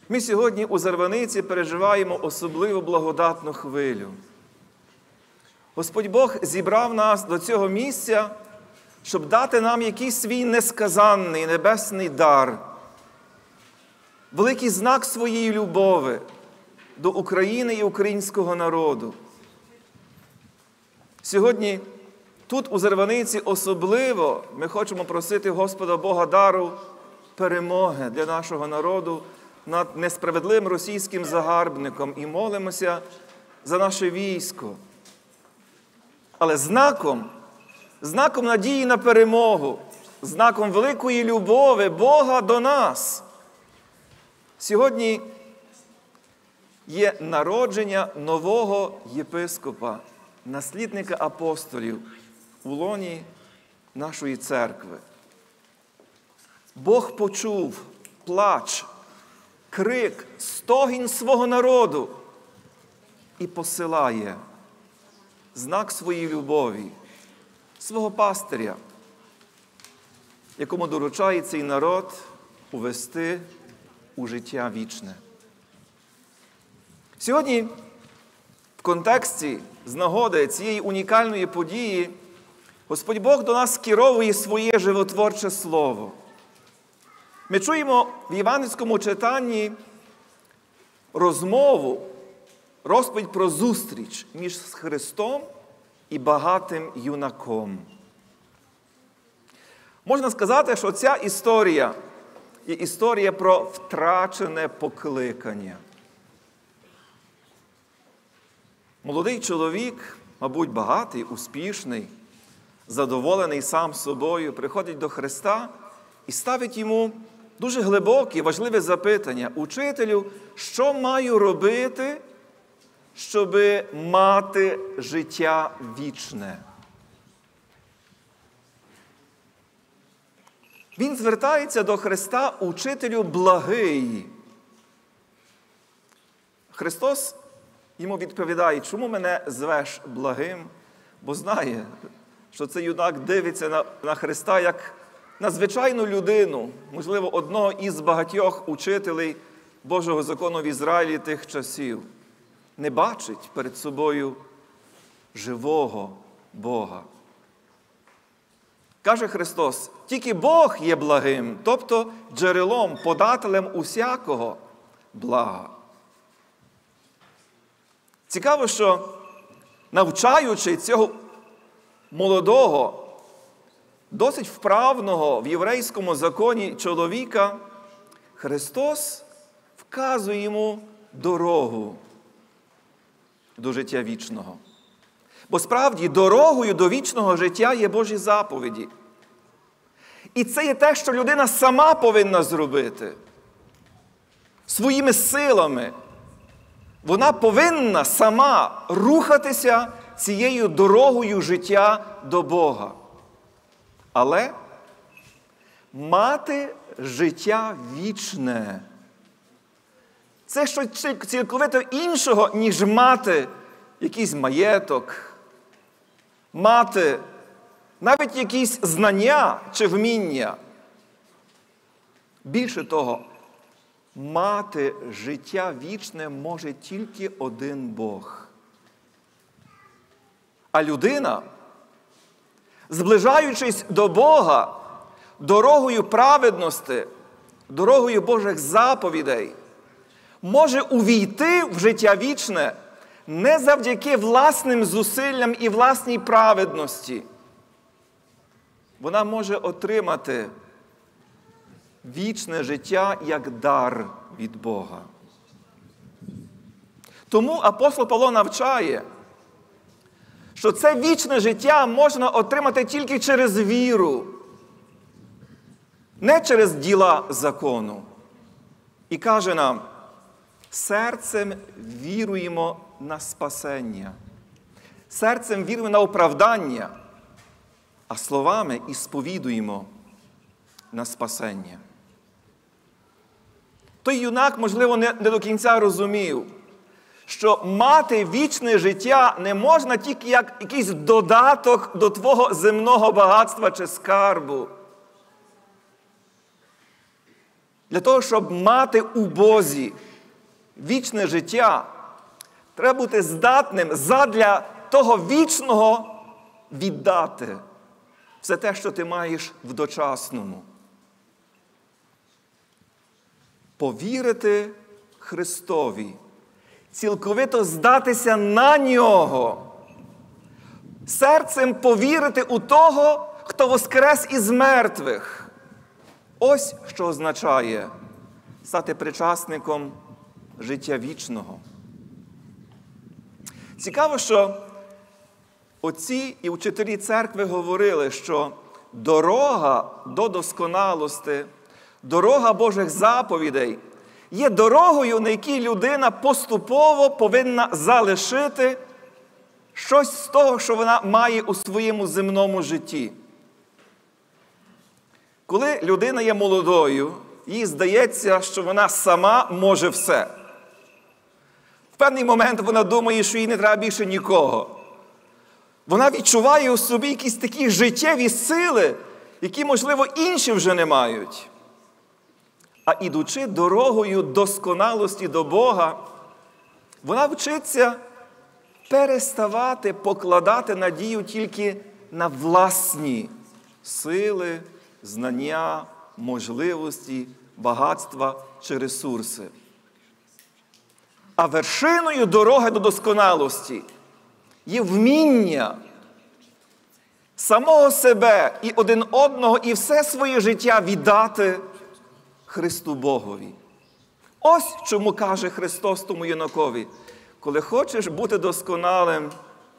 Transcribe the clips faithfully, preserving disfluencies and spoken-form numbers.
Ми сьогодні у Зарваниці переживаємо особливо благодатну хвилю. Господь Бог зібрав нас до цього місця, щоб дати нам якийсь свій несказанний небесний дар, великий знак своєї любові до України і українського народу. Сьогодні тут, у Зарваниці, особливо ми хочемо просити Господа Бога дару перемоги для нашого народу над несправедливим російським загарбником і молимося за наше військо. Але знаком, знаком надії на перемогу, знаком великої любові Бога до нас сьогодні є народження нового єпископа, наслідника апостолів у лоні нашої церкви. Бог почув плач, крик, стогін свого народу і посилає знак своєї любові, свого пастиря, якому доручає цей народ увести у життя вічне. Сьогодні в контексті, з нагоди цієї унікальної події, Господь Бог до нас скеровує своє животворче слово. Ми чуємо в євангельському читанні розмову, розповідь про зустріч між Христом і багатим юнаком. Можна сказати, що ця історія є історія про втрачене покликання. Молодий чоловік, мабуть, багатий, успішний, задоволений сам собою, приходить до Христа і ставить йому дуже глибоке, важливе запитання. Учителю, що маю робити, щоб мати життя вічне? Він звертається до Христа, учителю благий. Христос йому відповідає, чому мене звеш благим? Бо знає, що цей юнак дивиться на, на Христа як на звичайну людину, можливо, одного із багатьох учителей Божого закону в Ізраїлі тих часів. Не бачить перед собою живого Бога. Каже Христос, тільки Бог є благим, тобто джерелом, подателем усякого блага. Цікаво, що навчаючи цього молодого, досить вправного в єврейському законі чоловіка, Христос вказує йому дорогу до життя вічного. Бо справді дорогою до вічного життя є Божі заповіді. І це є те, що людина сама повинна зробити. Своїми силами. Вона повинна сама рухатися цією дорогою життя до Бога. Але мати життя вічне – це щось цілковито іншого, ніж мати якийсь маєток, мати навіть якісь знання чи вміння. Більше того, мати життя вічне може тільки один Бог. А людина, зближаючись до Бога, дорогою праведності, дорогою Божих заповідей, може увійти в життя вічне не завдяки власним зусиллям і власній праведності. Вона може отримати вічне життя як дар від Бога. Тому апостол Павло навчає, що це вічне життя можна отримати тільки через віру, не через діла закону. І каже нам, серцем віруємо на спасення, серцем віруємо на оправдання, а словами і сповідуємо на спасення. Той юнак, можливо, не, не до кінця розумів, що мати вічне життя не можна тільки як якийсь додаток до твого земного багатства чи скарбу. Для того, щоб мати у Бозі вічне життя, треба бути здатним задля того вічного віддати все те, що ти маєш в дочасному. Повірити Христові, цілковито здатися на Нього, серцем повірити у того, хто воскрес із мертвих. Ось що означає стати причасником життя вічного. Цікаво, що отці і вчителі церкви говорили, що дорога до досконалості, дорога Божих заповідей є дорогою, на якій людина поступово повинна залишити щось з того, що вона має у своєму земному житті. Коли людина є молодою, їй здається, що вона сама може все. В певний момент вона думає, що їй не треба більше нікого. Вона відчуває у собі якісь такі життєві сили, які, можливо, інші вже не мають. А ідучи дорогою досконалості до Бога, вона вчиться переставати покладати надію тільки на власні сили, знання, можливості, багатства чи ресурси. А вершиною дороги до досконалості є вміння самого себе і один одного, і все своє життя віддати Христу Богові. Ось чому каже Христос тому юнакові: коли хочеш бути досконалим,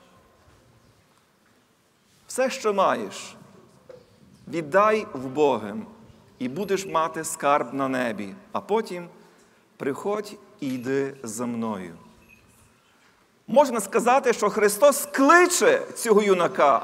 все, що маєш, віддай в Бога, і будеш мати скарб на небі, а потім приходь і йди за мною. Можна сказати, що Христос кличе цього юнака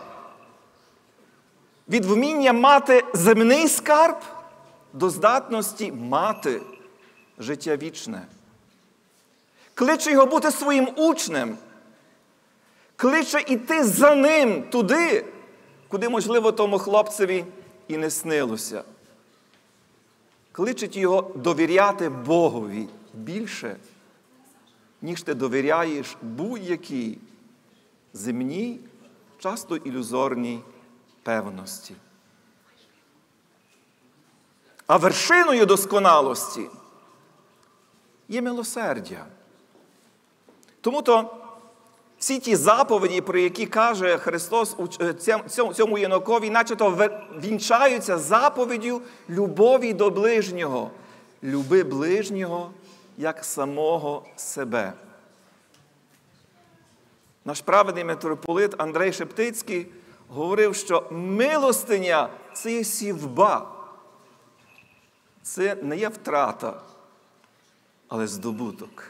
від вміння мати земний скарб до здатності мати життя вічне. Кличе його бути своїм учнем. Кличе йти за ним туди, куди, можливо, тому хлопцеві і не снилося. Кличить його довіряти Богові більше, ніж ти довіряєш будь-якій земній, часто ілюзорній певності. А вершиною досконалості є милосердя. Тому-то всі ті заповіді, про які каже Христос цьому юнакові, начебто вінчаються заповіддю любові до ближнього. Люби ближнього, як самого себе. Наш праведний митрополит Андрей Шептицький говорив, що милостиня – це є сівба. Це не є втрата, але здобуток.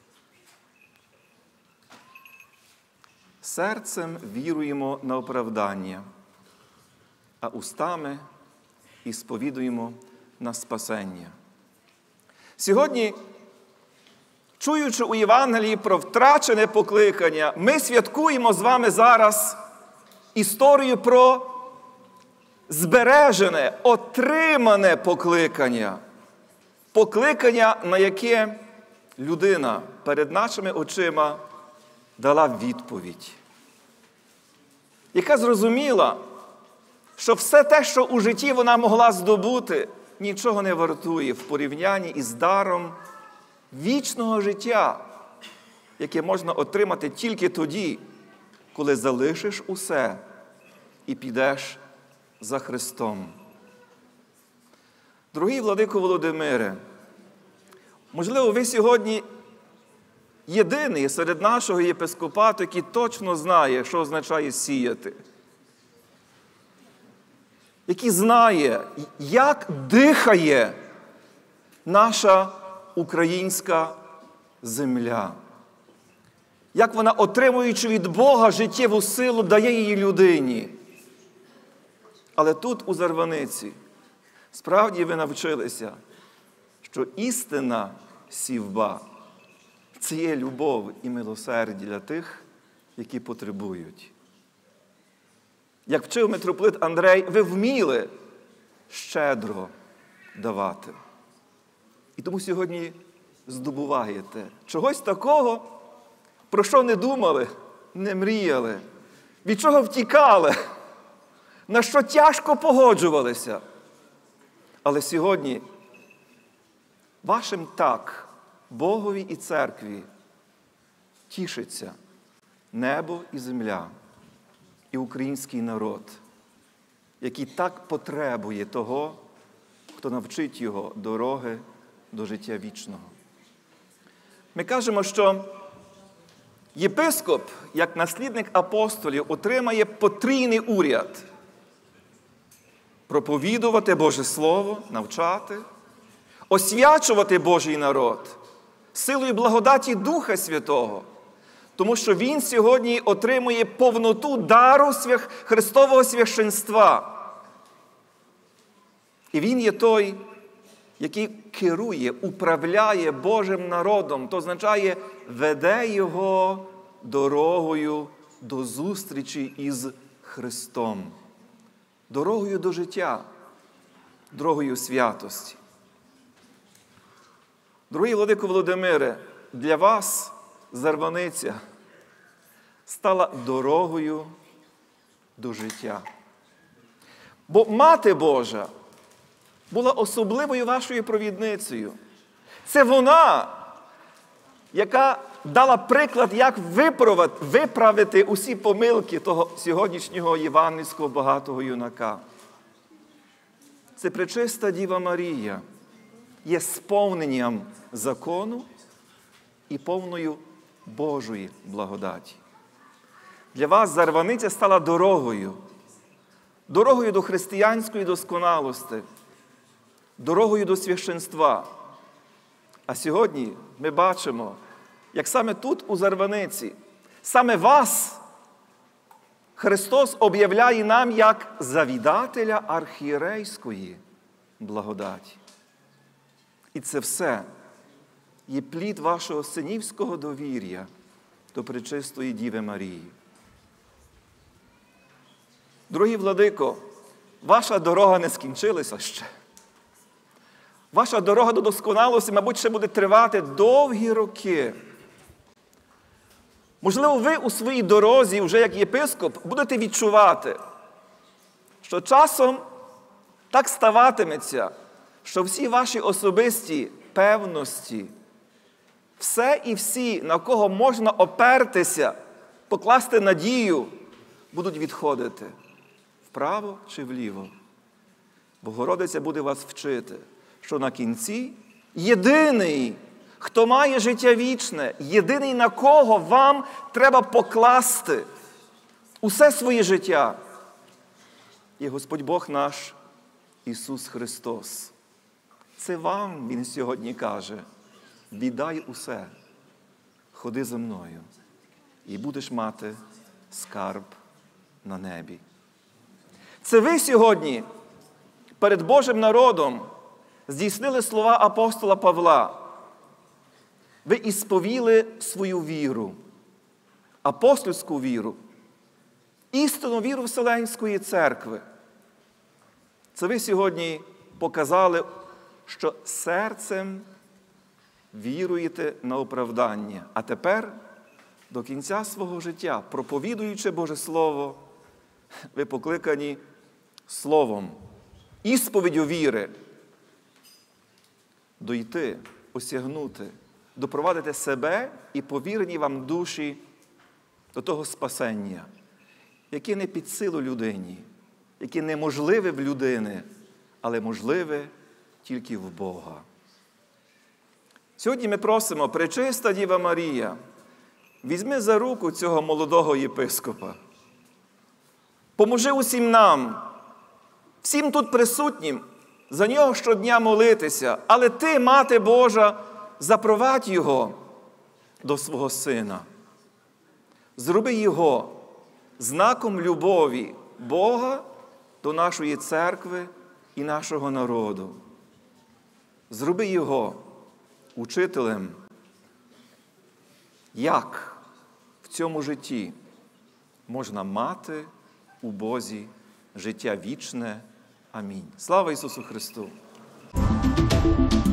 Серцем віруємо на оправдання, а устами і сповідуємо на спасення. Сьогодні, чуючи у Євангелії про втрачене покликання, ми святкуємо з вами зараз історію про збережене, отримане покликання. Покликання, на яке людина перед нашими очима дала відповідь. Яка зрозуміла, що все те, що у житті вона могла здобути, нічого не вартує в порівнянні із даром вічного життя, яке можна отримати тільки тоді, коли залишиш усе і підеш за Христом. Дорогий владико Володимире, можливо, ви сьогодні єдиний серед нашого єпископату, який точно знає, що означає сіяти. Який знає, як дихає наша українська земля. Як вона, отримуючи від Бога життєву силу, дає її людині. Але тут, у Зарваниці, справді ви навчилися, що істинна сівба – це є любов і милосердя для тих, які потребують. Як вчив митрополит Андрей, ви вміли щедро давати. І тому сьогодні здобуваєте чогось такого, про що не думали, не мріяли, від чого втікали, на що тяжко погоджувалися. Але сьогодні вашим так Богові і церкві тішиться небо і земля, і український народ, який так потребує того, хто навчить його дороги до життя вічного. Ми кажемо, що єпископ, як наслідник апостолів, отримає потрійний уряд – проповідувати Боже Слово, навчати, освячувати Божий народ силою благодаті Духа Святого, тому що він сьогодні отримує повноту дару Христового священства. І він є той, який керує, управляє Божим народом, то означає, веде його дорогою до зустрічі із Христом, дорогою до життя, дорогою святості. Дорогий владико Володимире, для вас Зарваниця стала дорогою до життя. Бо Мати Божа була особливою вашою провідницею. Це вона, яка дала приклад, як виправити усі помилки того сьогоднішнього євангельського багатого юнака. Це пречиста Діва Марія є сповненням закону і повною Божої благодаті. Для вас Зарваниця стала дорогою, дорогою до християнської досконалості, дорогою до священства. А сьогодні ми бачимо, як саме тут, у Зарваниці, саме вас Христос об'являє нам як завідателя архієрейської благодаті. І це все є плід вашого синівського довір'я до пречистої Діви Марії. Дорогі владико, ваша дорога не скінчилася ще. Ваша дорога до досконалості, мабуть, ще буде тривати довгі роки. Можливо, ви у своїй дорозі, вже як єпископ, будете відчувати, що часом так ставатиметься, що всі ваші особисті певності, все і всі, на кого можна опертися, покласти надію, будуть відходити вправо чи вліво. Богородиця буде вас вчити, що на кінці єдиний, хто має життя вічне, єдиний, на кого вам треба покласти усе своє життя, є Господь Бог наш Ісус Христос. Це вам Він сьогодні каже: віддай усе, ходи за мною, і будеш мати скарб на небі. Це ви сьогодні перед Божим народом здійснили слова апостола Павла. Ви ісповіли свою віру, апостольську віру, істинну віру Вселенської церкви. Це ви сьогодні показали, що серцем віруєте на оправдання. А тепер, до кінця свого життя, проповідуючи Боже Слово, ви покликані словом, ісповіддю віри, дойти, осягнути, допровадити себе і повірені вам душі до того спасення, яке не під силу людині, яке неможливе в людини, але можливе тільки в Бога. Сьогодні ми просимо: пречиста Діва Марія, візьми за руку цього молодого єпископа. Поможи усім нам, всім тут присутнім, за нього щодня молитися. Але ти, Мати Божа, запровадь його до свого сина. Зроби його знаком любові Бога до нашої церкви і нашого народу. Зроби його учителем, як в цьому житті можна мати у Бозі життя вічне. Амінь. Слава Ісусу Христу!